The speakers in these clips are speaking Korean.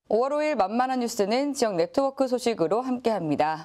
5월 5일 만만한 뉴스는 지역 네트워크 소식으로 함께합니다.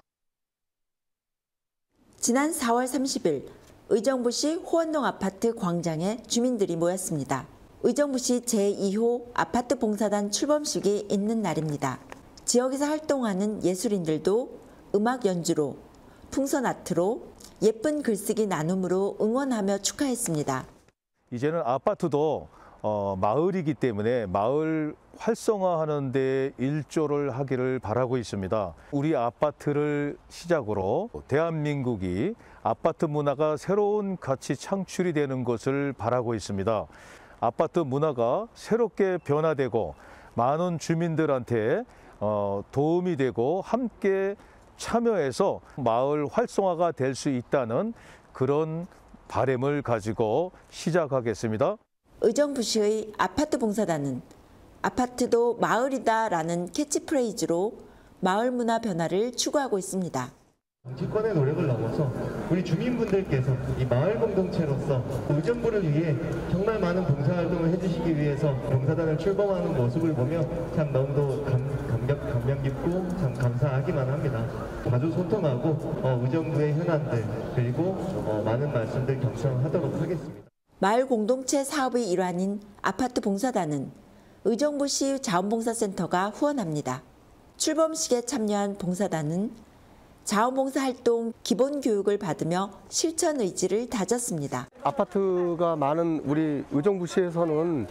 지난 4월 30일 의정부시 호원동 아파트 광장에 주민들이 모였습니다. 의정부시 제2호 아파트 봉사단 출범식이 있는 날입니다. 지역에서 활동하는 예술인들도 음악 연주로, 풍선 아트로, 예쁜 글쓰기 나눔으로 응원하며 축하했습니다. 이제는 아파트도 마을이기 때문에 마을 활성화하는 데 일조를 하기를 바라고 있습니다. 우리 아파트를 시작으로 대한민국이 아파트 문화가 새로운 가치 창출이 되는 것을 바라고 있습니다. 아파트 문화가 새롭게 변화되고 많은 주민들한테 도움이 되고 함께 참여해서 마을 활성화가 될 수 있다는 그런 바람을 가지고 시작하겠습니다. 의정부시의 아파트 봉사단은 아파트도 마을이다라는 캐치프레이즈로 마을 문화 변화를 추구하고 있습니다. 정치권의 노력을 넘어서 우리 주민분들께서 이 마을 공동체로서 의정부를 위해 정말 많은 봉사활동을 해주시기 위해서 봉사단을 출범하는 모습을 보며 참 너무도 감명 깊고 참 감사하기만 합니다. 자주 소통하고 의정부의 현안들 그리고 많은 말씀들 경청하도록 하겠습니다. 마을 공동체 사업의 일환인 아파트 봉사단은 의정부시 자원봉사센터가 후원합니다. 출범식에 참여한 봉사단은 자원봉사활동 기본교육을 받으며 실천 의지를 다졌습니다. 아파트가 많은 우리 의정부시에서는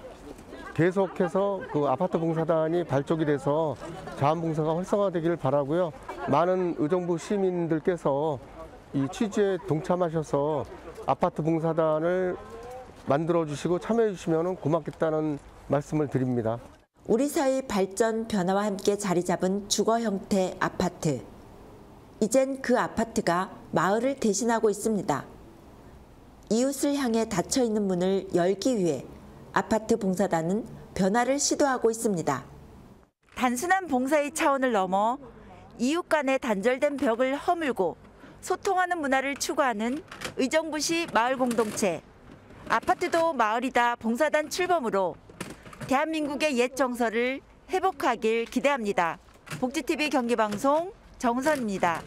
계속해서 그 아파트 봉사단이 발족이 돼서 자원봉사가 활성화되기를 바라고요. 많은 의정부 시민들께서 이 취지에 동참하셔서 아파트 봉사단을 만들어주시고 참여해주시면 고맙겠다는 말씀을 드립니다. 우리 사회의 발전 변화와 함께 자리 잡은 주거 형태 아파트. 이젠 그 아파트가 마을을 대신하고 있습니다. 이웃을 향해 닫혀있는 문을 열기 위해 아파트 봉사단은 변화를 시도하고 있습니다. 단순한 봉사의 차원을 넘어 이웃 간의 단절된 벽을 허물고 소통하는 문화를 추구하는 의정부시 마을 공동체. 아파트도 마을이다 봉사단 출범으로 대한민국의 옛 정서를 회복하길 기대합니다. 복지TV 경기방송 정선입니다.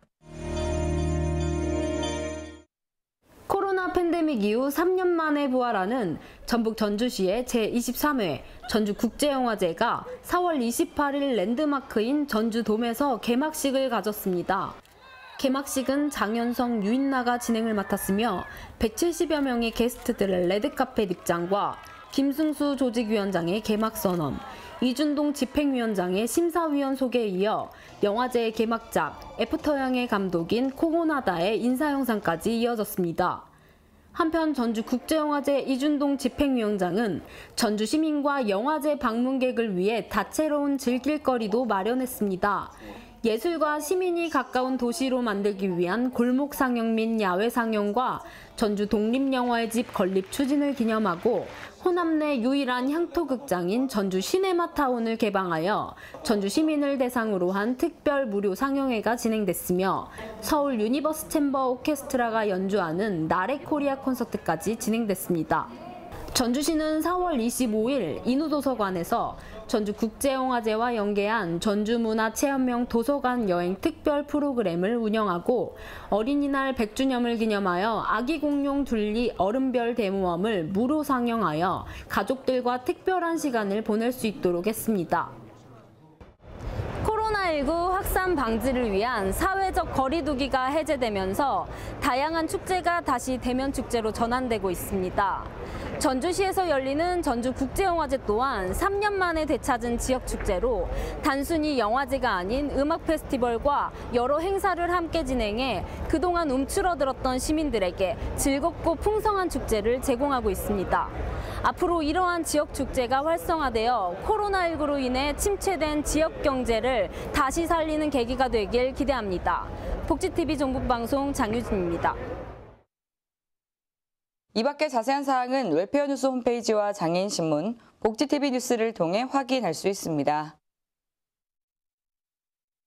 코로나 팬데믹 이후 3년 만에 부활하는 전북 전주시의 제23회 전주국제영화제가 4월 28일 랜드마크인 전주돔에서 개막식을 가졌습니다. 개막식은 장현성, 유인나가 진행을 맡았으며 170여 명의 게스트들의 레드카펫 입장과 김승수 조직위원장의 개막 선언, 이준동 집행위원장의 심사위원 소개에 이어 영화제의 개막작 애프터양의 감독인 코고나다의 인사영상까지 이어졌습니다. 한편 전주국제영화제 이준동 집행위원장은 전주 시민과 영화제 방문객을 위해 다채로운 즐길거리도 마련했습니다. 예술과 시민이 가까운 도시로 만들기 위한 골목 상영 및 야외 상영과 전주 독립영화의 집 건립 추진을 기념하고 호남 내 유일한 향토극장인 전주 시네마타운을 개방하여 전주 시민을 대상으로 한 특별 무료 상영회가 진행됐으며 서울 유니버스 챔버 오케스트라가 연주하는 나래 코리아 콘서트까지 진행됐습니다. 전주시는 4월 25일 인후도서관에서 전주국제영화제와 연계한 전주문화체험형 도서관 여행 특별 프로그램을 운영하고 어린이날 100주년을 기념하여 아기 공룡 둘리 얼음별 대모험을 무료 상영하여 가족들과 특별한 시간을 보낼 수 있도록 했습니다. 코로나19 확산 방지를 위한 사회적 거리 두기가 해제되면서 다양한 축제가 다시 대면축제로 전환되고 있습니다. 전주시에서 열리는 전주국제영화제 또한 3년 만에 되찾은 지역축제로 단순히 영화제가 아닌 음악 페스티벌과 여러 행사를 함께 진행해 그동안 움츠러들었던 시민들에게 즐겁고 풍성한 축제를 제공하고 있습니다. 앞으로 이러한 지역축제가 활성화되어 코로나19로 인해 침체된 지역경제를 다시 살리는 계기가 되길 기대합니다. 복지TV 전국방송 장유진입니다. 이 밖의 자세한 사항은 웰페어 뉴스 홈페이지와 장애인신문, 복지TV 뉴스를 통해 확인할 수 있습니다.